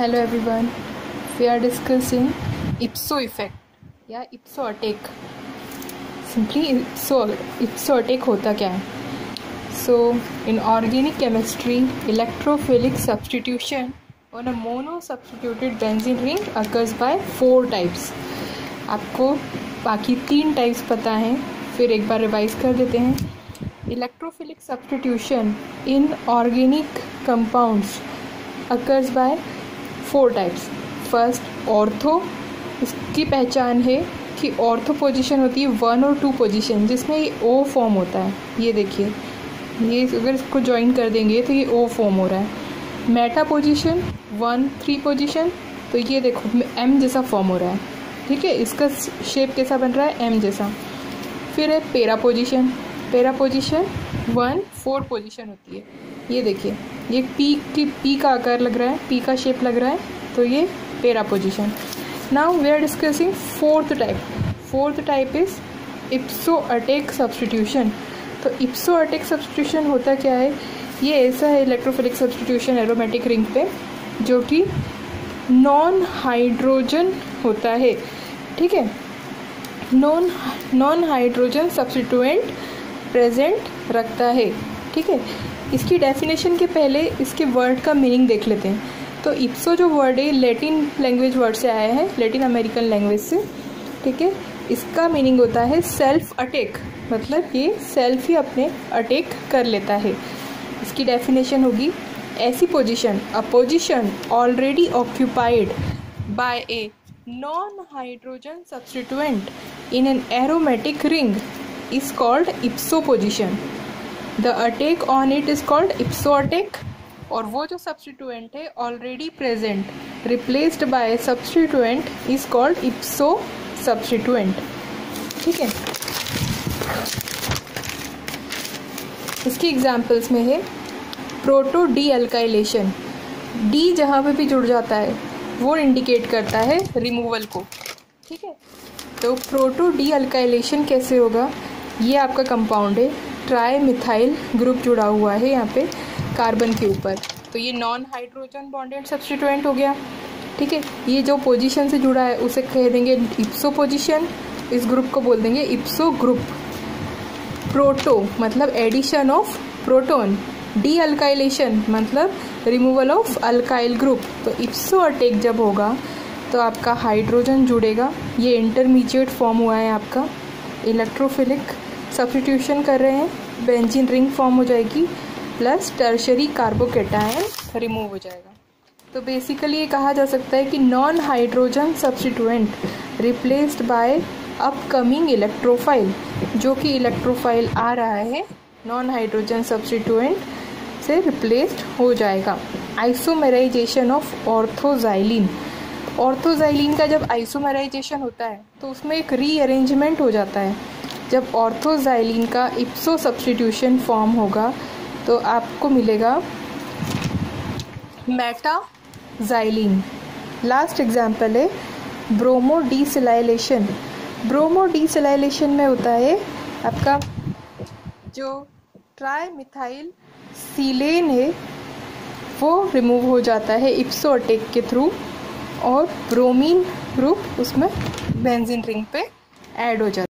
Hello everyone, we are discussing ipso effect या ipso attack. Simply ipso attack होता क्या है? So in organic chemistry, electrophilic substitution on a mono-substituted benzene ring occurs by 4 types. आपको बाकी 3 types पता हैं, फिर एक बार रिवाइज कर देते हैं. Electrophilic substitution in organic compounds occurs by 4 types. First ortho. इसकी पहचान है कि ऑर्थो पोजीशन होती है 1 और 2 पोजीशन, जिसमें ये O फॉर्म होता है. ये देखिए, ये अगर इसको ज्वाइन कर देंगे तो ये O फॉर्म हो रहा है. मेटा पोजीशन 1, 3 पोजीशन, तो ये देखो M जैसा फॉर्म हो रहा है. ठीक है, इसका शेप कैसा बन रहा है? M जैसा. फिर है पेरा पोजीशन. पेरा पोजीशन 1, 4 पोजीशन होती है. ये देखिए, ये पी का आकार लग रहा है, पी का शेप लग रहा है, तो ये para position. Now we are discussing fourth type. Fourth type is ipso attack substitution. तो इप्सो अटैक सब्सटीट्यूशन होता क्या है? ये ऐसा है इलेक्ट्रोफिलिक सब्सटीट्यूशन एरोमेटिक रिंग पे, जो कि नॉन हाइड्रोजन होता है. ठीक है, नॉन हाइड्रोजन सब्सटीट्यूएंट प्रेजेंट रखता है. ठीक है, इसकी डेफिनेशन के पहले इसके वर्ड का मीनिंग देख लेते हैं. तो इप्सो जो वर्ड है लैटिन लैंग्वेज वर्ड से आया है, लैटिन अमेरिकन लैंग्वेज से. ठीक है, इसका मीनिंग होता है सेल्फ अटैक, मतलब ये सेल्फ ही अपने अटैक कर लेता है. इसकी डेफिनेशन होगी ऐसी position, a position already occupied by a non hydrogen substituent in an aromatic ring is called ipso position. The attack on it is called ipso attack. और वो जो substituent है already present replaced by substituent is called ipso substituent. ठीक है, इसकी examples में है proto D alkylation. D जहाँ पे भी जुड़ जाता है वो इंडिकेट करता है रिमूवल को. ठीक है, तो प्रोटो डी अल्काइलेशन कैसे होगा? ये आपका कंपाउंड है, ट्राई मिथाइल ग्रुप जुड़ा हुआ है यहाँ पे कार्बन के ऊपर, तो ये नॉन हाइड्रोजन बॉन्डेड सब्स्टिट्यूएंट हो गया. ठीक है, ये जो पोजीशन से जुड़ा है उसे कह देंगे इप्सो पोजीशन, इस ग्रुप को बोल देंगे इप्सो ग्रुप. प्रोटो मतलब addition of proton, dealkylation मतलब रिमूवल ऑफ अल्काइल ग्रुप. तो इप्सो अटैक जब होगा तो आपका हाइड्रोजन जुड़ेगा, ये इंटरमीडिएट फॉर्म हुआ है आपका. इलेक्ट्रोफिलिक सब्स्टिट्यूशन कर रहे हैं, बेंजीन रिंग फॉर्म हो जाएगी, प्लस टर्शरी कार्बोकेटायन रिमूव हो जाएगा. तो बेसिकली ये कहा जा सकता है कि non hydrogen substituent replaced by upcoming electrophile, जो कि इलेक्ट्रोफाइल आ रहा है नॉन हाइड्रोजन सब्स्टिट्यूएंट से रिप्लेस्ड हो जाएगा. Isomerisation of ऑर्थोजाइलिन. ऑर्थोजाइलिन का जब आइसोमेराइजेशन होता है तो उसमें एक रीअरेंजमेंट हो जाता है. जब ऑर्थोजाइलिन का इप्सो सब्स्टिट्यूशन फॉर्म होगा तो आपको मिलेगा मेटाजाइलिन. लास्ट एग्जाम्पल है ब्रोमो डीसिलाइलेशन. ब्रोमो डीसिलाइलेशन में होता है आपका जो ट्राई मिथाइल सीलेन है वो रिमूव हो जाता है इप्सो अटैक के थ्रू, और ब्रोमीन ग्रुप उसमें बेंजीन रिंग पे ऐड हो जाता है.